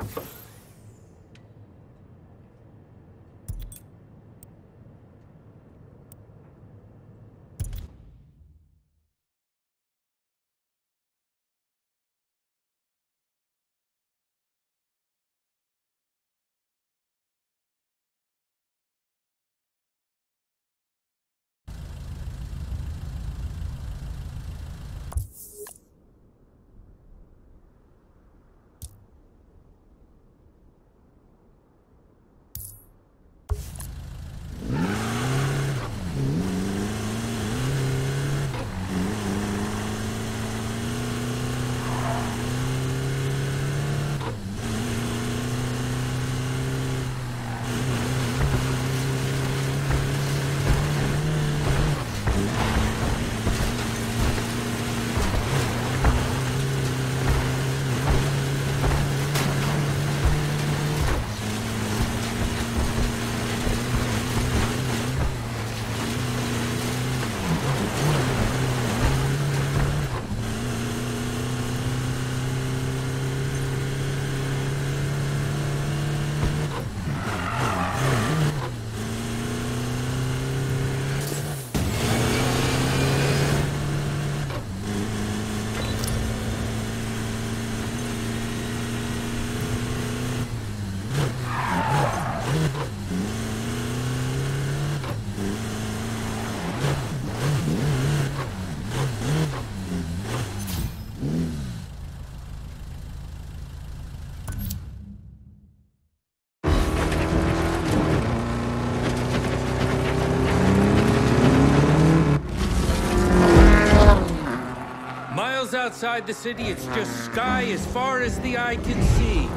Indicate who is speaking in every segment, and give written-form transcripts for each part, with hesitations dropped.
Speaker 1: Outside the city, it's just sky as far as the eye can see.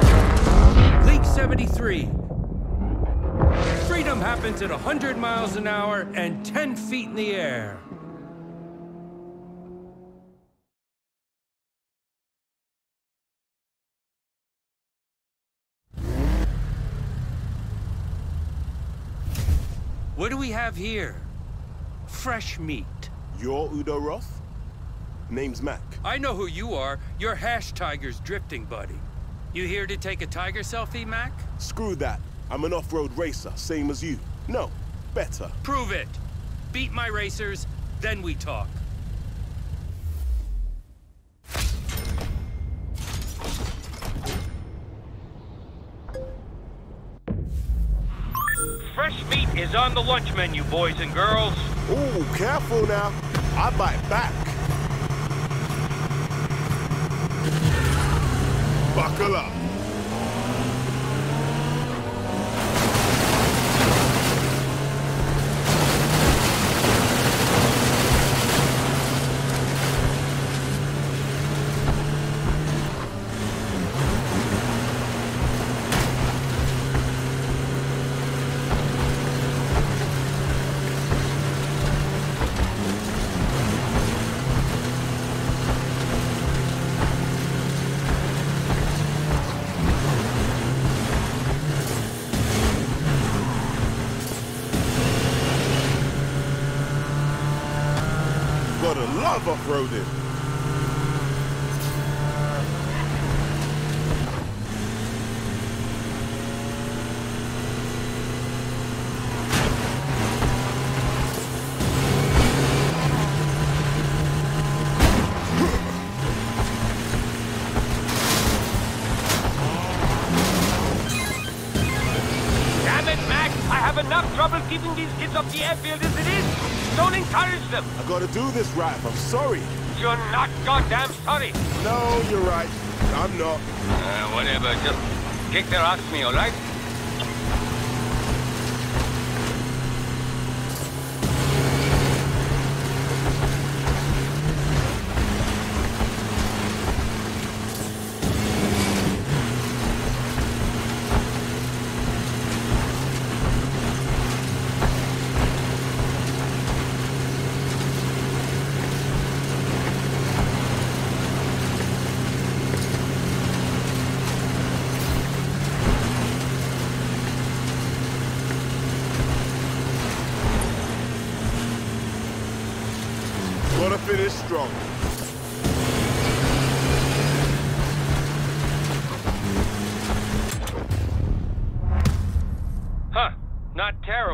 Speaker 1: League 73. Freedom happens at 100 miles an hour and 10 feet in the air. What do we have here? Fresh meat.
Speaker 2: You're Udo Roth? Name's Mac.
Speaker 1: I know who you are. You're Hash Tiger's drifting buddy. You here to take a tiger selfie, Mac?
Speaker 2: Screw that. I'm an off-road racer, same as you. No, better.
Speaker 1: Prove it. Beat my racers, then we talk. Fresh meat is on the lunch menu, boys and girls.
Speaker 2: Ooh, careful now. I bite back. Buckle up. Gotta love off-roading.
Speaker 3: Damn it, Mac! I have enough trouble keeping these kids off the airfield as it is. Don't encourage them.
Speaker 2: I gotta do this, Raph. I'm sorry.
Speaker 3: You're not goddamn sorry.
Speaker 2: No, you're right. I'm not.
Speaker 3: Whatever. Just kick their ass me, all right?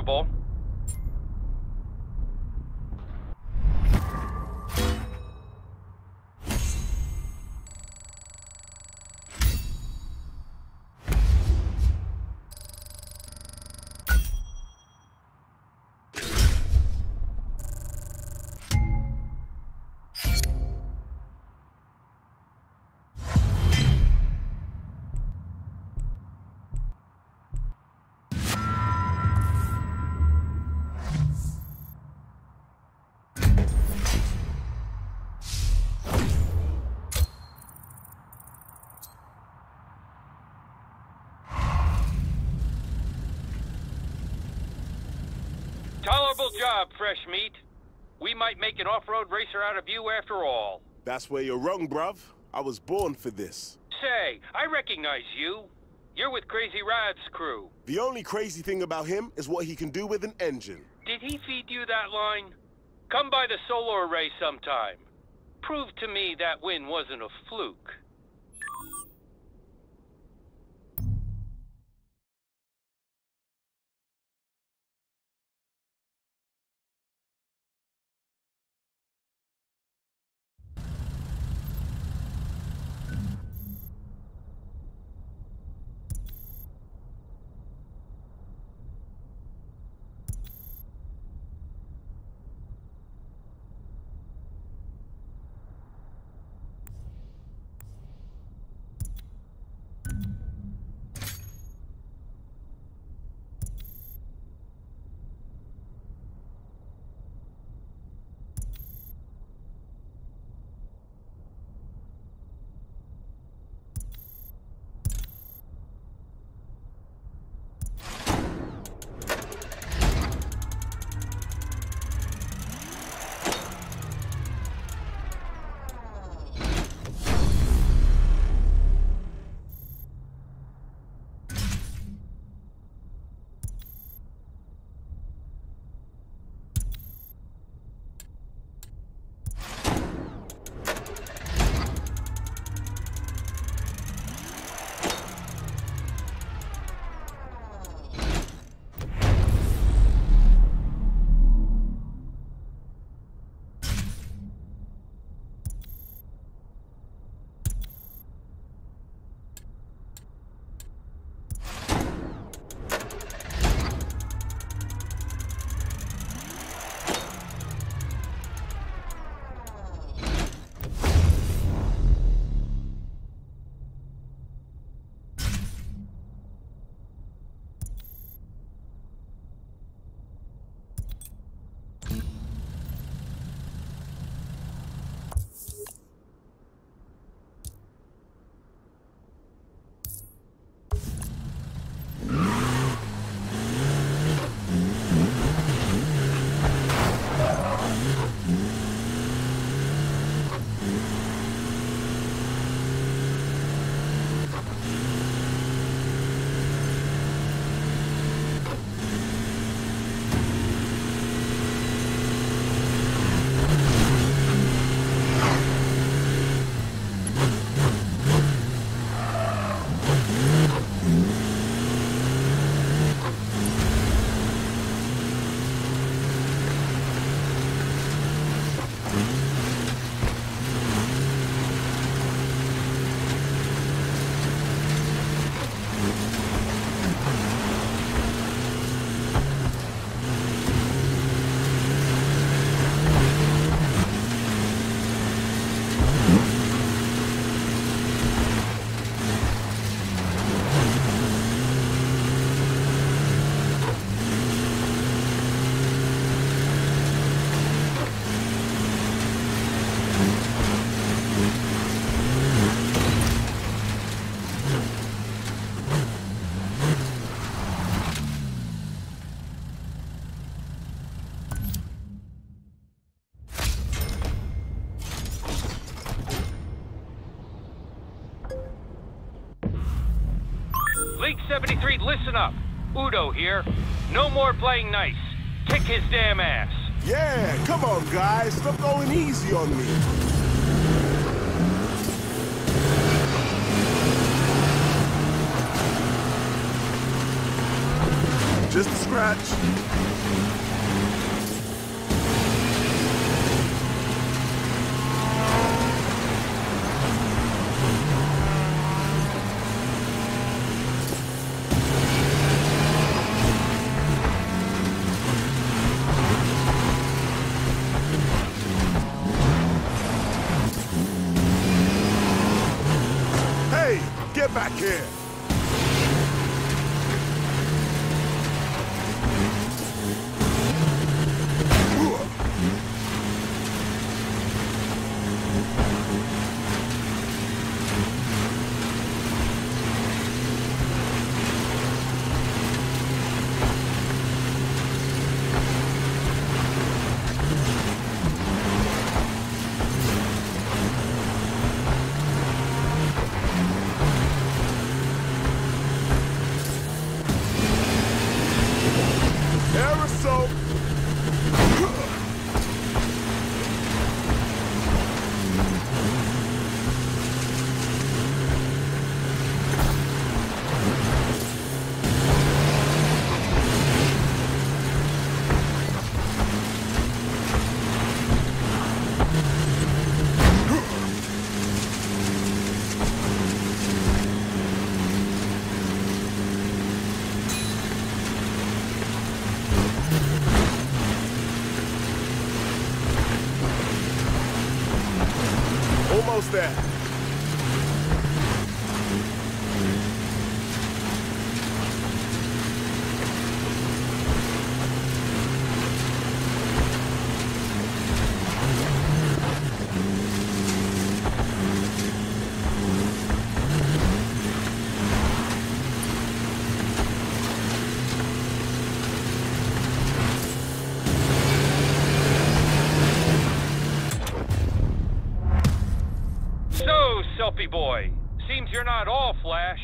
Speaker 3: reasonable. Tolerable job, fresh meat. We might make an off-road racer out of you after all.
Speaker 2: That's where you're wrong, bruv. I was born for this.
Speaker 3: Say, I recognize you. You're with Crazy Rad's crew.
Speaker 2: The only crazy thing about him is what he can do with an engine.
Speaker 3: Did he feed you that line? Come by the solar array sometime. Prove to me that win wasn't a fluke. League 73, listen up. Udo here. No more playing nice. Kick his damn ass.
Speaker 2: Yeah, come on, guys. Stop going easy on me. Just a scratch. Hey, get back here. Aerosol. Almost there.
Speaker 3: So, Selfie Boy, seems you're not all flash.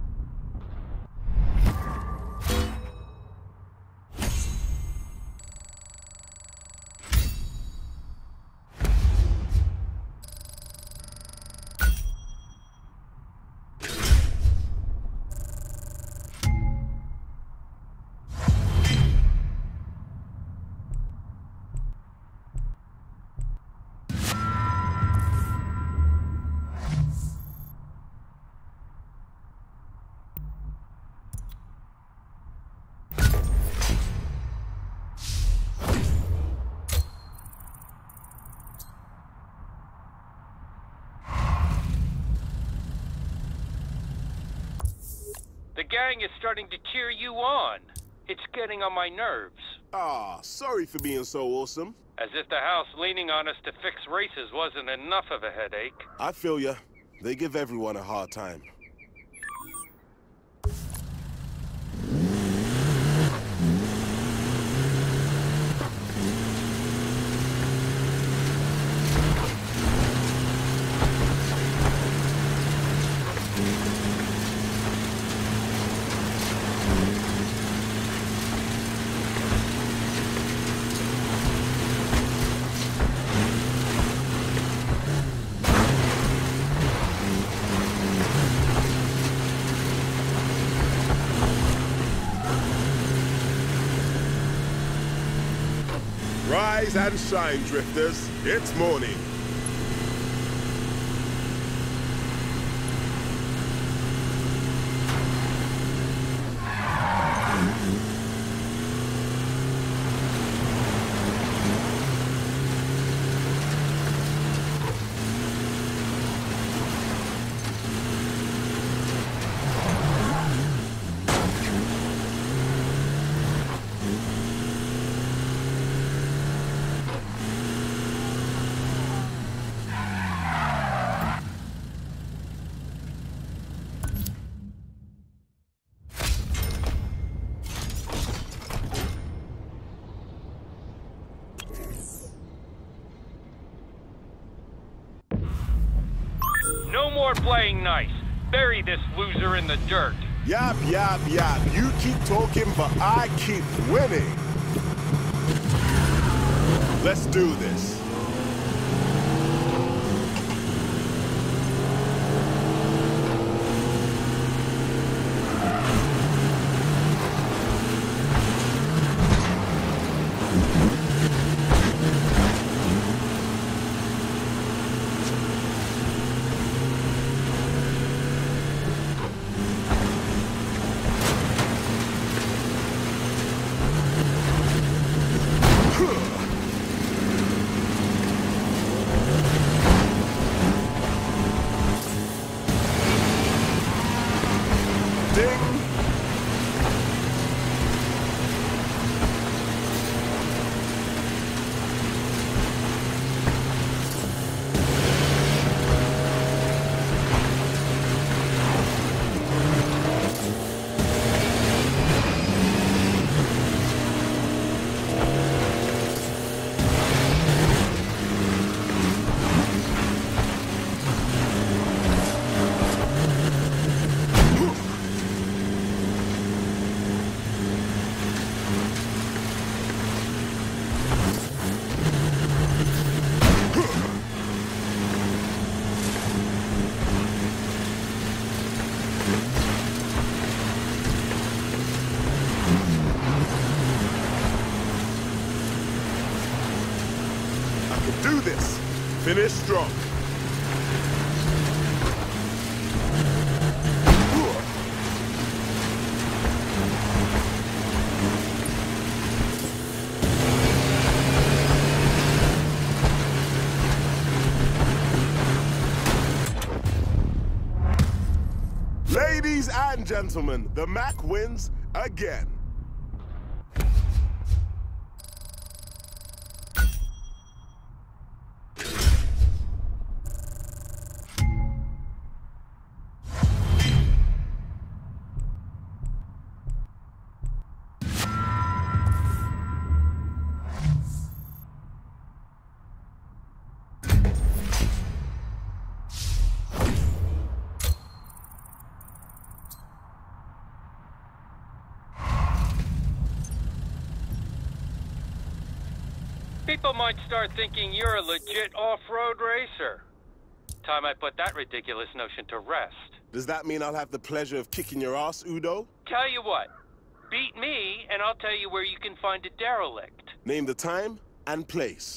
Speaker 3: The gang is starting to cheer you on. It's getting on my nerves.
Speaker 2: Ah, sorry for being so awesome.
Speaker 3: As if the house leaning on us to fix races wasn't enough of a headache.
Speaker 2: I feel ya. They give everyone a hard time. Rise and shine, drifters. It's morning.
Speaker 3: No more playing nice. Bury this loser in the dirt.
Speaker 2: Yap, yap, yap. You keep talking, but I keep winning. Let's do this. Ding! Do this. Finish strong. Ladies and gentlemen, the Mac wins again.
Speaker 3: People might start thinking you're a legit off-road racer. Time I put that ridiculous notion to rest.
Speaker 2: Does that mean I'll have the pleasure of kicking your ass, Udo?
Speaker 3: Tell you what, beat me and I'll tell you where you can find a derelict.
Speaker 2: Name the time and place.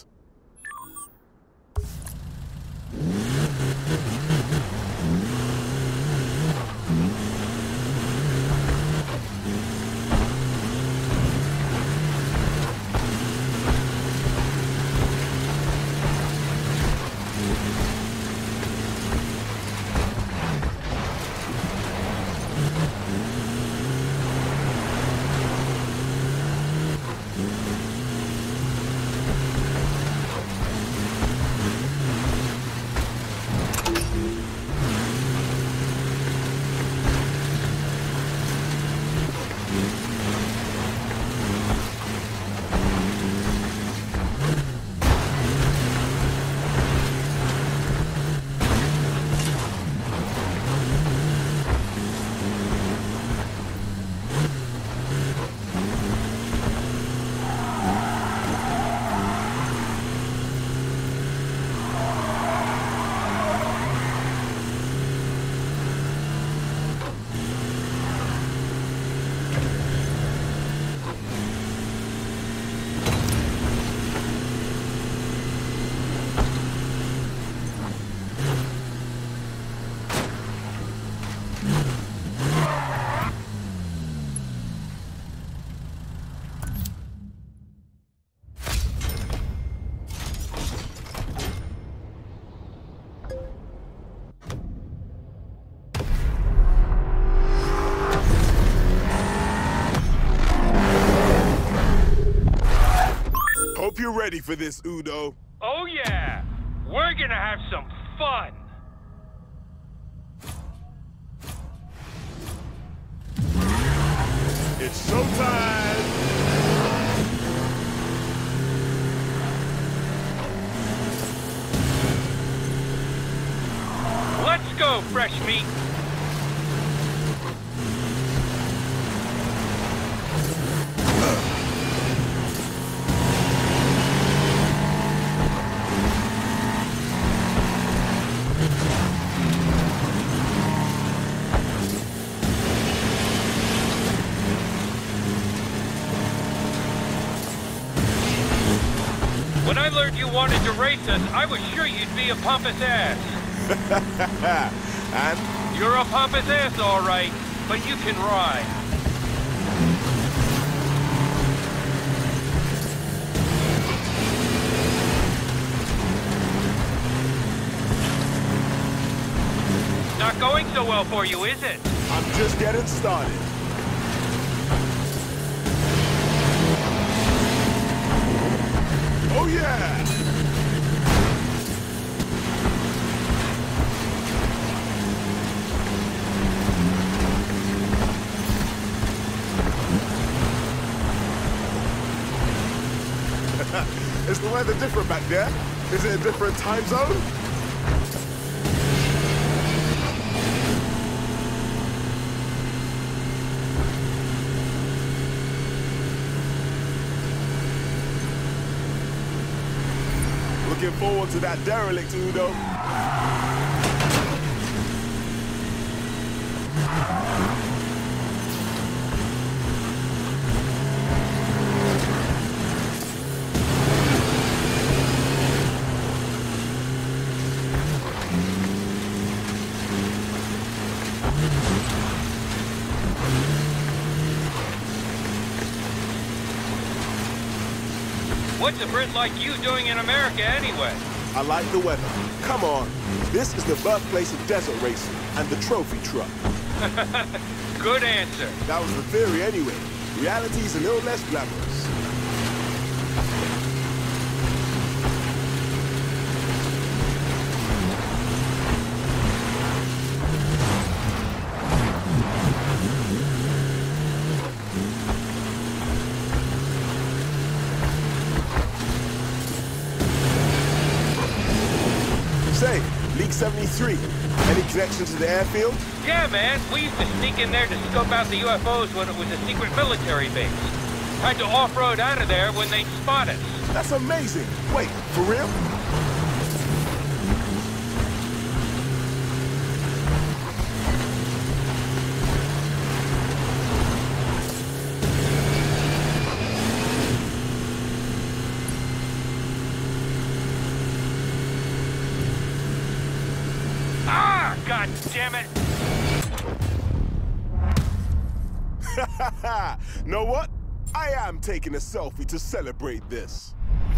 Speaker 2: Hope you're ready for this, Udo.
Speaker 3: Oh yeah! We're gonna have some fun!
Speaker 2: It's showtime!
Speaker 3: Let's go, fresh meat! When I learned you wanted to race us, I was sure you'd be a pompous ass.
Speaker 2: And?
Speaker 3: You're a pompous ass, all right, but you can ride. Not going so well for you, is it?
Speaker 2: I'm just getting started. Oh yeah! Is the weather different back there? Is it a different time zone? Looking forward to that derelict, Udo.
Speaker 3: What's a Brit like you doing in America anyway?
Speaker 2: I like the weather. Come on. This is the birthplace of desert racing and the trophy truck.
Speaker 3: Good answer.
Speaker 2: That was the theory anyway. Reality's a little less glamorous. Say, League 73, any connection to the airfield?
Speaker 3: Yeah, man. We used to sneak in there to scope out the UFOs when it was a secret military base. Had to off-road out of there when they'd spot us.
Speaker 2: That's amazing. Wait, for real?
Speaker 3: God damn it!
Speaker 2: Know what? I am taking a selfie to celebrate this.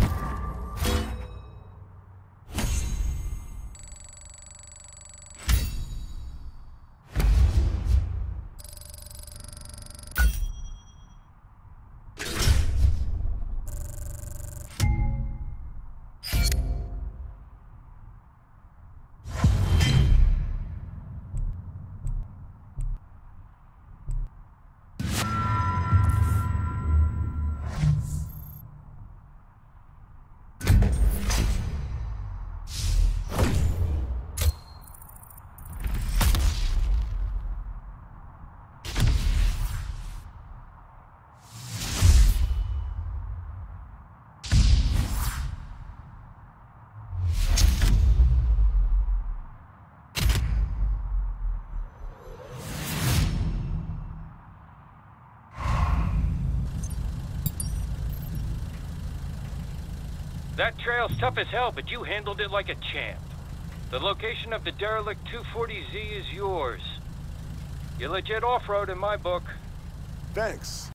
Speaker 3: That trail's tough as hell, but you handled it like a champ. The location of the derelict 240Z is yours. You're legit off-road in my book.
Speaker 2: Thanks.